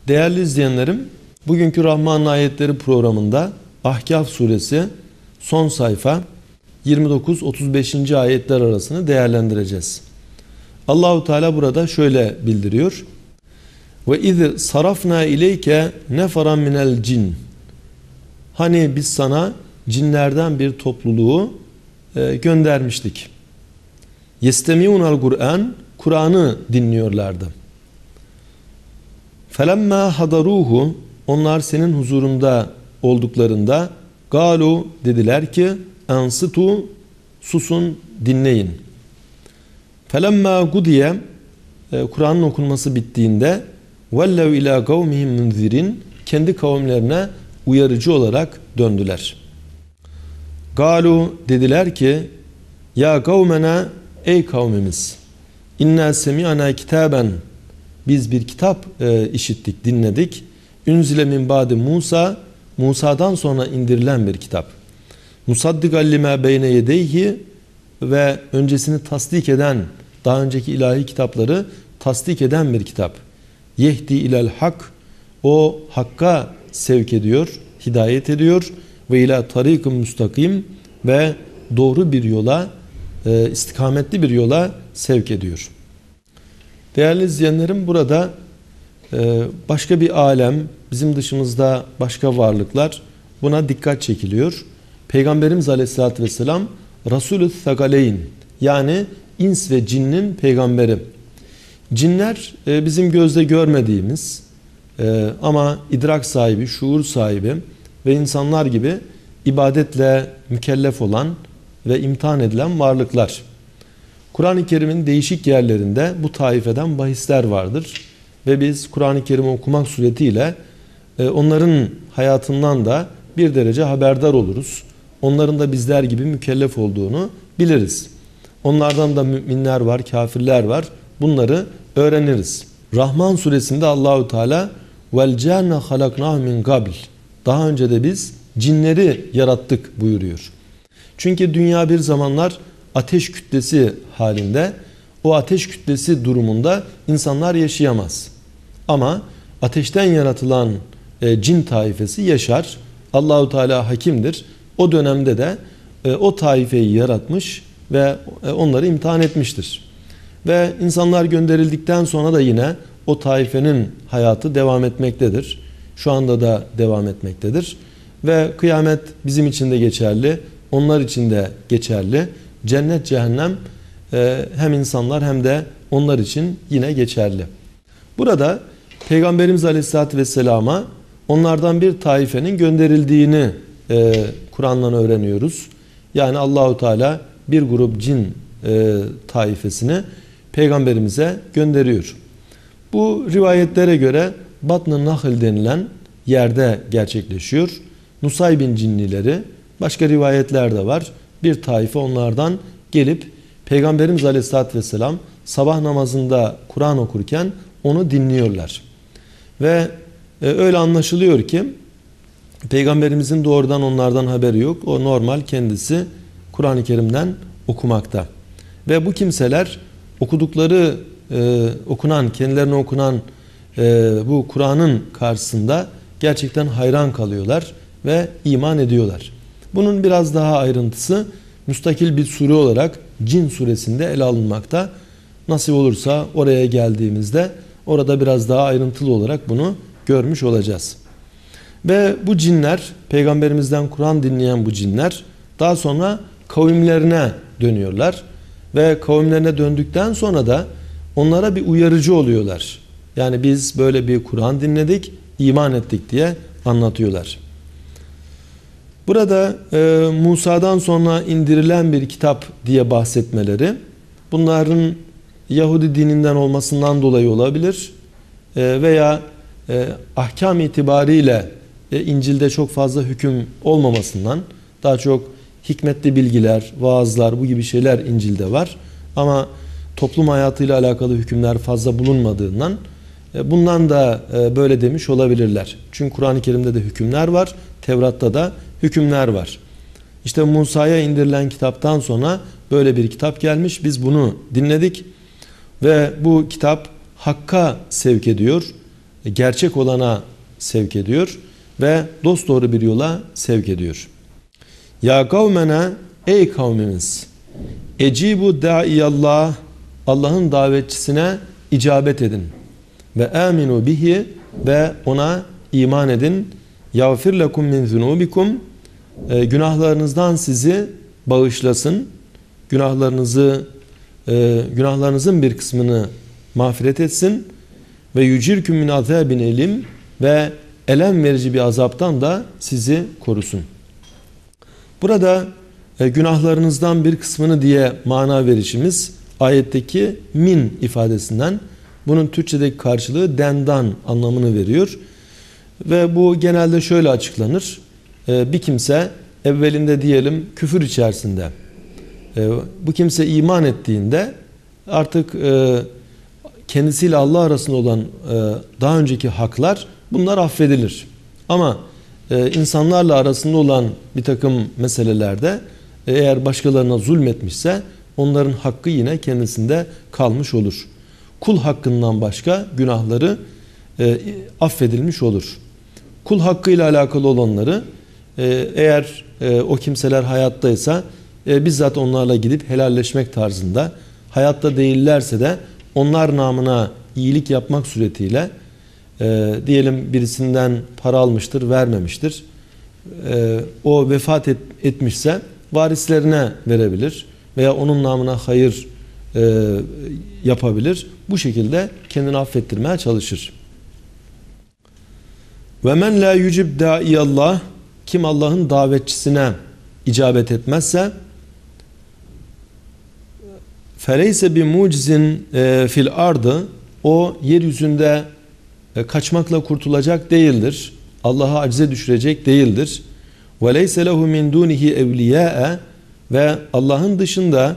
Değerli izleyenlerim, bugünkü Rahman Ayetleri programında Ahkaf suresi son sayfa 29-35. ayetler arasını değerlendireceğiz. Allahu Teala burada şöyle bildiriyor. Ve iz sarafna ileyke neferan minel cin. Hani biz sana cinlerden bir topluluğu göndermiştik. Yestemi'unal Kur'an, Kur'an'ı dinliyorlardı. Felemma hadaruhu, onlar senin huzurunda olduklarında galu, dediler ki ensitu, susun, dinleyin. Felemma gudiye, Kur'an'ın okunması bittiğinde vellev ila kavmihim munzirin, kendi kavimlerine uyarıcı olarak döndüler. Galu, dediler ki ya kavmena, ey kavmimiz, inna semi'ana kitaben, biz bir kitap işittik, dinledik. Ünzile min ba'di Musa, Musa'dan sonra indirilen bir kitap. Musaddikan lima beyne yedeyhi, ve öncesini tasdik eden, daha önceki ilahi kitapları tasdik eden bir kitap. Yehdi ilel hak, o hakka sevk ediyor, hidayet ediyor. Ve ila tarikum müstakim, ve doğru bir yola, istikametli bir yola sevk ediyor. Değerli izleyenlerim, burada başka bir alem, bizim dışımızda başka varlıklar, buna dikkat çekiliyor. Peygamberimiz Aleyhisselatü Vesselam Resulü Thakaleyn, yani ins ve cinnin peygamberi. Cinler bizim gözle görmediğimiz ama idrak sahibi, şuur sahibi ve insanlar gibi ibadetle mükellef olan ve imtihan edilen varlıklar. Kur'an-ı Kerim'in değişik yerlerinde bu taifeden bahisler vardır. Ve biz Kur'an-ı Kerim'i okumak suretiyle onların hayatından da bir derece haberdar oluruz. Onların da bizler gibi mükellef olduğunu biliriz. Onlardan da müminler var, kafirler var. Bunları öğreniriz. Rahman suresinde Allahu Teala vel cenne halaknahu min qabl, daha önce de biz cinleri yarattık buyuruyor. Çünkü dünya bir zamanlar ateş kütlesi halinde, o ateş kütlesi durumunda insanlar yaşayamaz. Ama ateşten yaratılan cin taifesi yaşar. Allahu Teala hakimdir. O dönemde de o taifeyi yaratmış ve onları imtihan etmiştir. Ve insanlar gönderildikten sonra da yine o taifenin hayatı devam etmektedir. Şu anda da devam etmektedir. Ve kıyamet bizim için de geçerli, onlar için de geçerli. Cennet, cehennem hem insanlar hem de onlar için yine geçerli. Burada Peygamberimiz Aleyhisselatü Vesselam'a onlardan bir taifenin gönderildiğini Kur'an'dan öğreniyoruz. Yani Allahu Teala bir grup cin taifesini Peygamberimize gönderiyor. Bu rivayetlere göre Batn-ı Nahl denilen yerde gerçekleşiyor. Nusaybin cinnileri, başka rivayetler de var. Bir taife onlardan gelip Peygamberimiz Aleyhisselatü Vesselam sabah namazında Kur'an okurken onu dinliyorlar. Ve öyle anlaşılıyor ki Peygamberimizin doğrudan onlardan haberi yok. O normal kendisi Kur'an-ı Kerim'den okumakta. Ve bu kimseler okudukları, kendilerine okunan bu Kur'an'ın karşısında gerçekten hayran kalıyorlar ve iman ediyorlar. Bunun biraz daha ayrıntısı müstakil bir sure olarak Cin suresinde ele alınmakta. Nasip olursa oraya geldiğimizde orada biraz daha ayrıntılı olarak bunu görmüş olacağız. Ve bu cinler, Peygamberimizden Kur'an dinleyen bu cinler daha sonra kavimlerine dönüyorlar. Ve kavimlerine döndükten sonra da onlara bir uyarıcı oluyorlar. Yani biz böyle bir Kur'an dinledik, iman ettik diye anlatıyorlar. Burada Musa'dan sonra indirilen bir kitap diye bahsetmeleri, bunların Yahudi dininden olmasından dolayı olabilir veya ahkam itibariyle İncil'de çok fazla hüküm olmamasından, daha çok hikmetli bilgiler, vaazlar, bu gibi şeyler İncil'de var. Ama toplum hayatıyla alakalı hükümler fazla bulunmadığından bundan da böyle demiş olabilirler. Çünkü Kur'an-ı Kerim'de de hükümler var, Tevrat'ta da hükümler var. İşte Musa'ya indirilen kitaptan sonra böyle bir kitap gelmiş. Biz bunu dinledik ve bu kitap hakka sevk ediyor, gerçek olana sevk ediyor ve dosdoğru bir yola sevk ediyor. Ya kavmena, ey kavmimiz, ecibu da'iyallah, Allah'ın davetçisine icabet edin. Ve aminu bihi, ve ona iman edin. Yağfir lekum min zunubikum, günahlarınızdan sizi bağışlasın. Günahlarınızın bir kısmını mağfiret etsin. Ve yücirküm min azabin elim, ve elem verici bir azaptan da sizi korusun. Burada günahlarınızdan bir kısmını diye mana verişimiz ayetteki min ifadesinden, bunun Türkçedeki karşılığı dendan anlamını veriyor. Ve bu genelde şöyle açıklanır. Bir kimse evvelinde diyelim küfür içerisinde. Bu kimse iman ettiğinde artık kendisiyle Allah arasında olan daha önceki haklar, bunlar affedilir. Ama insanlarla arasında olan bir takım meselelerde eğer başkalarına zulmetmişse onların hakkı yine kendisinde kalmış olur. Kul hakkından başka günahları affedilmiş olur. Kul hakkıyla alakalı olanları eğer o kimseler hayattaysa bizzat onlarla gidip helalleşmek tarzında, hayatta değillerse de onlar namına iyilik yapmak suretiyle diyelim birisinden para almıştır, vermemiştir. O vefat etmişse varislerine verebilir veya onun namına hayır yapabilir. Bu şekilde kendini affettirmeye çalışır. Ve men la yucib da'iyallah, kim Allah'ın davetçisine icabet etmezse, feleyse bi mucizin fil ardı, o yeryüzünde kaçmakla kurtulacak değildir. Allah'a acize düşürecek değildir. Ve leyse lehu min dunihi evliya, ve Allah'ın dışında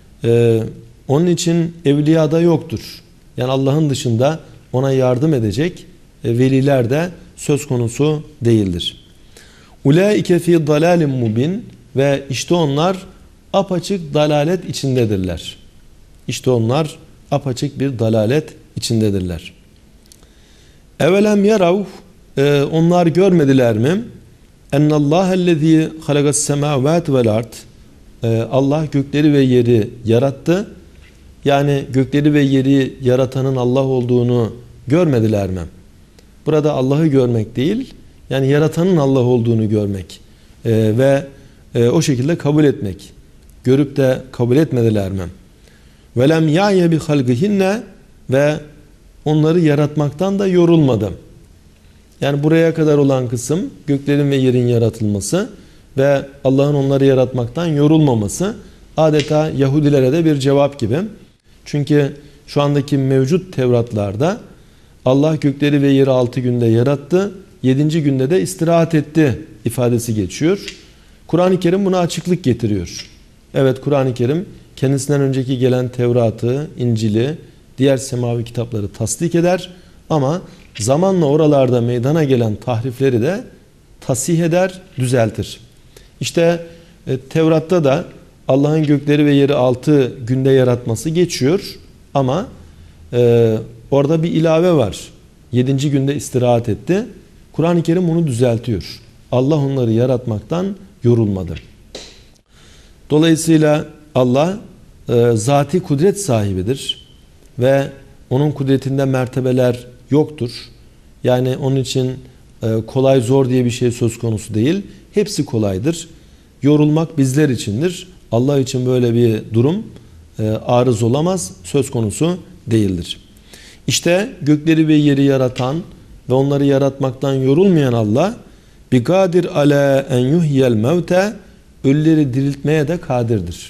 onun için evliya da yoktur. Yani Allah'ın dışında ona yardım edecek veliler de söz konusu değildir. Ulaike fi dalalin mubin, ve işte onlar apaçık dalalet içindedirler. İşte onlar apaçık bir dalalet içindedirler. Evelem yarav, onlar görmediler mi? Ennallâhellezî halagas semâvâti vel ard, Allah gökleri ve yeri yarattı. Yani gökleri ve yeri yaratanın Allah olduğunu görmediler mi? Burada Allah'ı görmek değil, yani yaratanın Allah olduğunu görmek ve o şekilde kabul etmek. Görüp de kabul etmediler mi? Velem ya'ye bi halqihinne, ve onları yaratmaktan da yorulmadı. Yani buraya kadar olan kısım göklerin ve yerin yaratılması ve Allah'ın onları yaratmaktan yorulmaması, adeta Yahudilere de bir cevap gibi. Çünkü şu andaki mevcut Tevratlarda Allah gökleri ve yeri 6 günde yarattı, 7. günde de istirahat etti ifadesi geçiyor. Kur'an-ı Kerim buna açıklık getiriyor. Evet, Kur'an-ı Kerim kendisinden önceki gelen Tevrat'ı, İncil'i, diğer semavi kitapları tasdik eder ama zamanla oralarda meydana gelen tahrifleri de tasih eder, düzeltir. İşte Tevrat'ta da Allah'ın gökleri ve yeri 6 günde yaratması geçiyor ama orada bir ilave var. 7. günde istirahat etti. Kur'an-ı Kerim bunu düzeltiyor. Allah onları yaratmaktan yorulmadı. Dolayısıyla Allah zati kudret sahibidir ve onun kudretinde mertebeler yoktur. Yani onun için kolay zor diye bir şey söz konusu değil. Hepsi kolaydır. Yorulmak bizler içindir. Allah için böyle bir durum arız olamaz, söz konusu değildir. İşte gökleri ve yeri yaratan ve onları yaratmaktan yorulmayan Allah, bigadir ala en yuhyel mevte, ölüleri diriltmeye de kadirdir.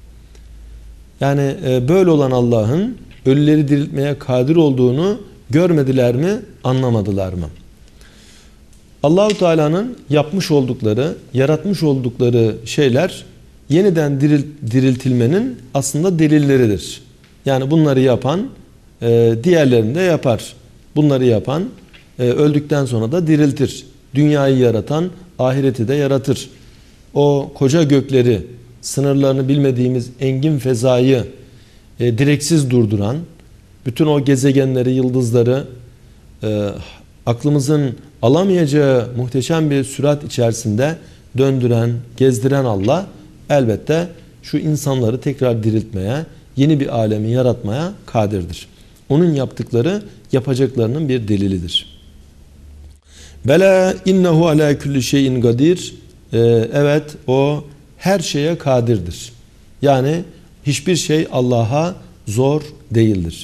Yani böyle olan Allah'ın ölüleri diriltmeye kadir olduğunu görmediler mi, anlamadılar mı? Allah-u Teala'nın yapmış oldukları, yaratmış oldukları şeyler yeniden diriltilmenin aslında delilleridir. Yani bunları yapan diğerlerini de yapar. Bunları yapan öldükten sonra da diriltir. Dünyayı yaratan ahireti de yaratır. O koca gökleri, sınırlarını bilmediğimiz engin fezayı direksiz durduran, bütün o gezegenleri, yıldızları aklımızın alamayacağı muhteşem bir sürat içerisinde döndüren, gezdiren Allah elbette şu insanları tekrar diriltmeye, yeni bir alemi yaratmaya kadirdir. Onun yaptıkları yapacaklarının bir delilidir. Bela innehu ala kulli şeyin kadir. Evet, o her şeye kadirdir. Yani hiçbir şey Allah'a zor değildir.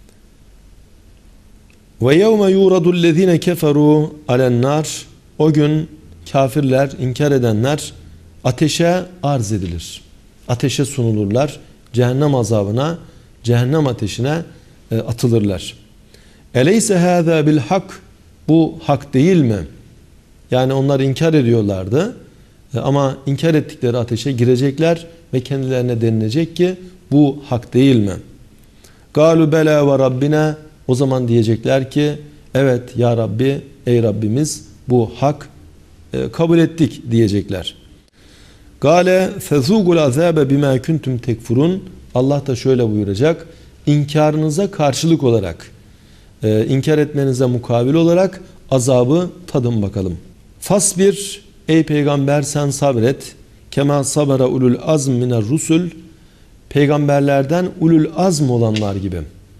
Ve yevme yuradul lezine keferu alen nar. O gün kafirler, inkar edenler ateşe arz edilir. Ateşe sunulurlar. Cehennem azabına, cehennem ateşine atılırlar. Eleyse hâzâ bil hak. Bu hak değil mi? Yani onlar inkar ediyorlardı. Ama inkar ettikleri ateşe girecekler ve kendilerine denilecek ki bu hak değil mi? Galu bela ve rabbina. O zaman diyecekler ki evet ya Rabbi, ey Rabbimiz, bu hak, kabul ettik diyecekler. Gale fezugul azabe bima kuntum tekfurun. Allah da şöyle buyuracak: İnkarınıza karşılık olarak, inkar etmenize mukabil olarak azabı tadın bakalım. Fasbir, ey peygamber sen sabret. Kema sabara ulul azm miner rusul. Peygamberlerden ulul azm olanlar gibi.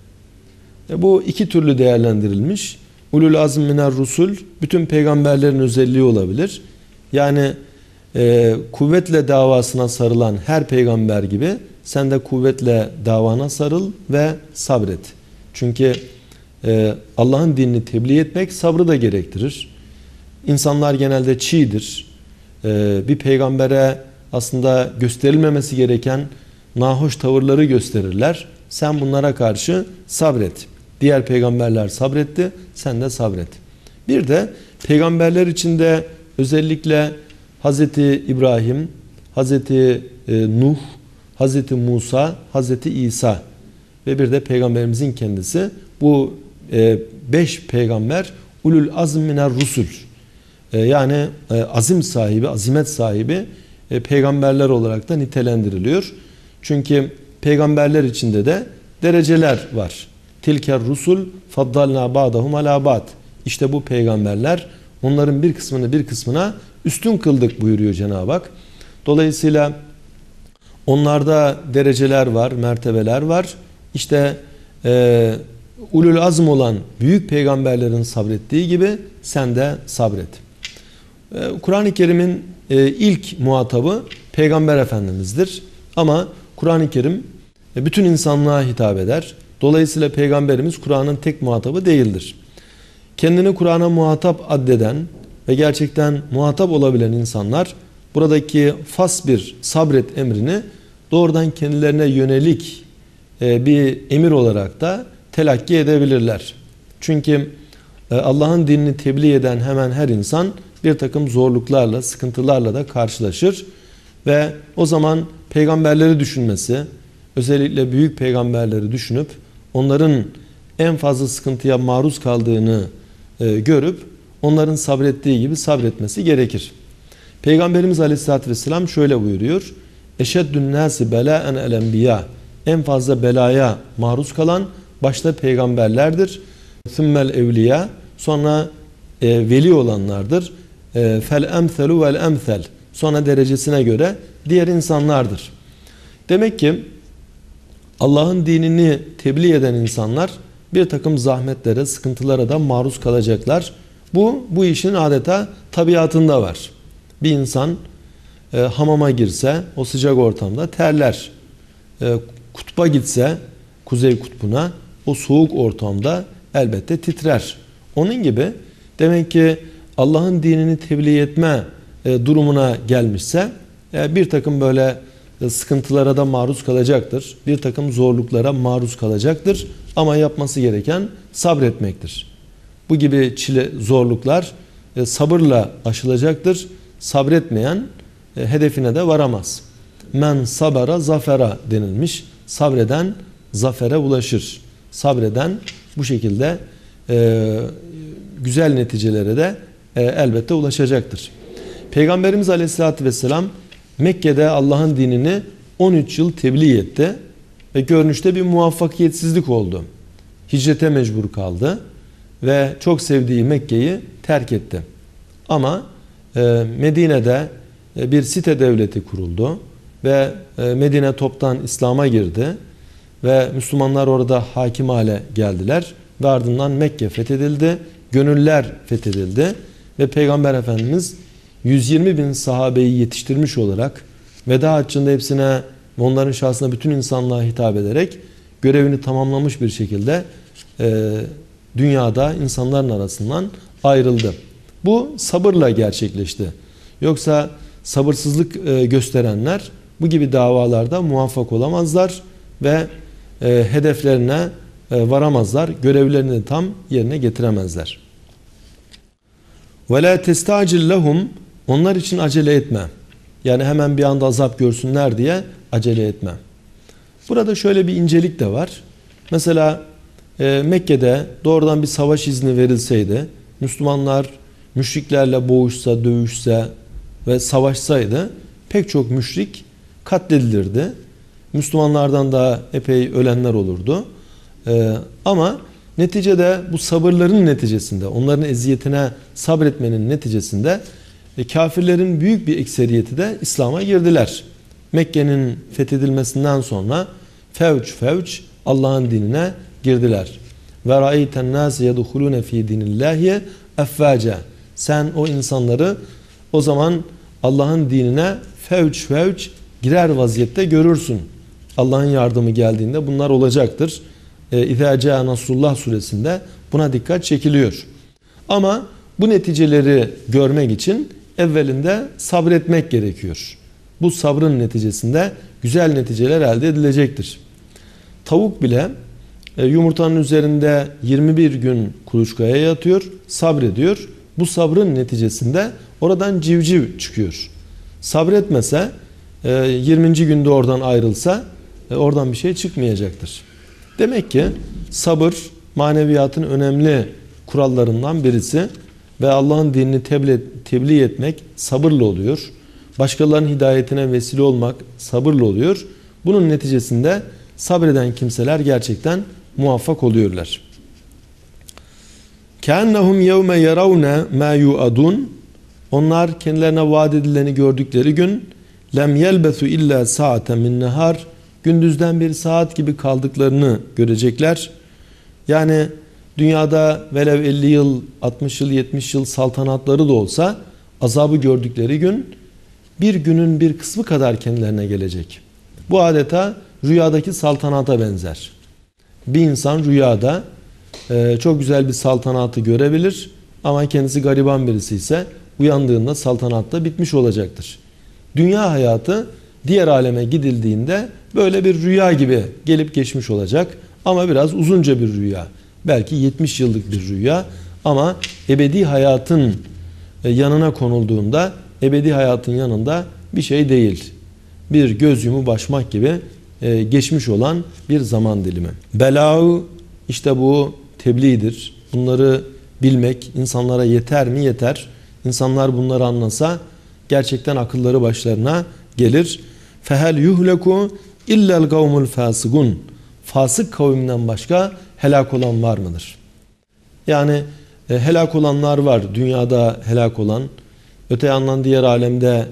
Bu iki türlü değerlendirilmiş. Ulul azm miner rusul bütün peygamberlerin özelliği olabilir. Yani kuvvetle davasına sarılan her peygamber gibi sen de kuvvetle davana sarıl ve sabret. Çünkü Allah'ın dinini tebliğ etmek sabrı da gerektirir. İnsanlar genelde çiğdir. Bir peygambere aslında gösterilmemesi gereken nahoş tavırları gösterirler. Sen bunlara karşı sabret. Diğer peygamberler sabretti, sen de sabret. Bir de peygamberler içinde özellikle Hazreti İbrahim, Hazreti Nuh, Hazreti Musa, Hazreti İsa ve bir de peygamberimizin kendisi, bu 5 peygamber ulul azm miner rusul, yani azim sahibi, azimet sahibi peygamberler olarak da nitelendiriliyor. Çünkü peygamberler içinde de dereceler var. Tilker rusul faddalna ba'dahum ala ba'd. İşte bu peygamberler, onların bir kısmını bir kısmına üstün kıldık buyuruyor Cenab-ı Hak. Dolayısıyla onlarda dereceler var, mertebeler var. İşte ulul azm olan büyük peygamberlerin sabrettiği gibi sen de sabret. Kur'an-ı Kerim'in ilk muhatabı Peygamber Efendimiz'dir. Ama Kur'an-ı Kerim bütün insanlığa hitap eder. Dolayısıyla Peygamberimiz Kur'an'ın tek muhatabı değildir. Kendini Kur'an'a muhatap addeden ve gerçekten muhatap olabilen insanlar buradaki fasbir, sabret emrini doğrudan kendilerine yönelik bir emir olarak da telakki edebilirler. Çünkü Allah'ın dinini tebliğ eden hemen her insan bir takım zorluklarla, sıkıntılarla da karşılaşır ve o zaman peygamberleri düşünmesi, özellikle büyük peygamberleri düşünüp onların en fazla sıkıntıya maruz kaldığını görüp onların sabrettiği gibi sabretmesi gerekir. Peygamberimiz Aleyhisselatü Vesselam şöyle buyuruyor: Eşeddün nâsi belâen el enbiyâ. En fazla belaya maruz kalan başta peygamberlerdir. Sümmel evliya, sonra veli olanlardır. Fel emthelu vel emthel, sonra derecesine göre diğer insanlardır. Demek ki Allah'ın dinini tebliğ eden insanlar bir takım zahmetlere, sıkıntılara da maruz kalacaklar. Bu işin adeta tabiatında var. Bir insan hamama girse o sıcak ortamda terler. Kutba gitse, kuzey kutbuna, o soğuk ortamda elbette titrer. Onun gibi demek ki Allah'ın dinini tebliğ etme durumuna gelmişse bir takım böyle sıkıntılara da maruz kalacaktır. Bir takım zorluklara maruz kalacaktır. Ama yapması gereken sabretmektir. Bu gibi zorluklar sabırla aşılacaktır. Sabretmeyen hedefine de varamaz. Men sabara zafera denilmiş. Sabreden zafere ulaşır. Sabreden bu şekilde güzel neticelere de elbette ulaşacaktır. Peygamberimiz Aleyhisselatü Vesselam Mekke'de Allah'ın dinini 13 yıl tebliğ etti ve görünüşte bir muvaffakiyetsizlik oldu. Hicrete mecbur kaldı. ve çok sevdiği Mekke'yi terk etti. Ama Medine'de bir site devleti kuruldu ve Medine toptan İslam'a girdi ve Müslümanlar orada hakim hale geldiler ve ardından Mekke fethedildi, gönüller fethedildi ve Peygamber Efendimiz 120 bin sahabeyi yetiştirmiş olarak veda haccında hepsine ve onların şahsına bütün insanlığa hitap ederek görevini tamamlamış bir şekilde dünyada insanların arasından ayrıldı. Bu sabırla gerçekleşti. Yoksa sabırsızlık gösterenler bu gibi davalarda muvaffak olamazlar ve hedeflerine varamazlar. Görevlerini tam yerine getiremezler. وَلَا تَسْتَعْجِلْ لَهُمْ Onlar için acele etme. Yani hemen bir anda azap görsünler diye acele etme. Burada şöyle bir incelik de var. Mesela Mekke'de doğrudan bir savaş izni verilseydi, Müslümanlar müşriklerle boğuşsa, dövüşse ve savaşsaydı pek çok müşrik katledilirdi. Müslümanlardan da epey ölenler olurdu. Ama neticede bu sabırların neticesinde, onların eziyetine sabretmenin neticesinde kafirlerin büyük bir ekseriyeti de İslam'a girdiler. Mekke'nin fethedilmesinden sonra fevç fevç Allah'ın dinine girdiler. Ve ra'eyten nâse yedhulûne fî dinillâhi effâce. Sen o insanları o zaman Allah'ın dinine fevç fevç girer vaziyette görürsün. Allah'ın yardımı geldiğinde bunlar olacaktır. İzâ câ Nasrullah suresinde buna dikkat çekiliyor. Ama bu neticeleri görmek için evvelinde sabretmek gerekiyor. Bu sabrın neticesinde güzel neticeler elde edilecektir. Tavuk bile yumurtanın üzerinde 21 gün kuluçkaya yatıyor, sabrediyor. Bu sabrın neticesinde oradan civciv çıkıyor. Sabretmese 20. günde oradan ayrılsa oradan bir şey çıkmayacaktır. Demek ki sabır maneviyatın önemli kurallarından birisi ve Allah'ın dinini tebliğ etmek sabırla oluyor. Başkalarının hidayetine vesile olmak sabırla oluyor. Bunun neticesinde sabreden kimseler gerçekten muvaffak oluyorlar. كَأَنَّهُمْ يَوْمَ يَرَوْنَ مَا يُؤَدُونَ Onlar kendilerine vaat edileni gördükleri gün lem yelbesu illa saaten min nehar gündüzden bir saat gibi kaldıklarını görecekler. Yani dünyada velev 50 yıl, 60 yıl, 70 yıl saltanatları da olsa azabı gördükleri gün bir günün bir kısmı kadar kendilerine gelecek. Bu adeta rüyadaki saltanata benzer. Bir insan rüyada çok güzel bir saltanatı görebilir ama kendisi gariban birisi ise uyandığında saltanat da bitmiş olacaktır. Dünya hayatı diğer aleme gidildiğinde böyle bir rüya gibi gelip geçmiş olacak ama biraz uzunca bir rüya. Belki 70 yıllık bir rüya ama ebedi hayatın yanına konulduğunda ebedi hayatın yanında bir şey değil. Bir göz yumu başmak gibi geçmiş olan bir zaman dilimi. Belau işte bu tebliğdir. Bunları bilmek insanlara yeter mi? Yeter. İnsanlar bunları anlasa gerçekten akılları başlarına gelir. Fehel yuhleku illel kavmul fasıgun. Fasık kavminden başka helak olan var mıdır? Yani helak olanlar var. Dünyada helak olan. Öte yandan diğer alemde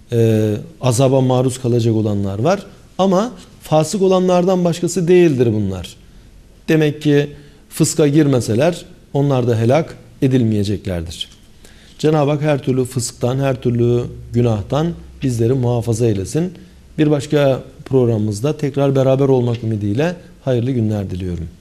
azaba maruz kalacak olanlar var. Ama fasık olanlardan başkası değildir bunlar. Demek ki fıska girmeseler onlar da helak edilmeyeceklerdir. Cenab-ı Hak her türlü fısktan, her türlü günahtan bizleri muhafaza eylesin. Bir başka programımızda tekrar beraber olmak ümidiyle hayırlı günler diliyorum.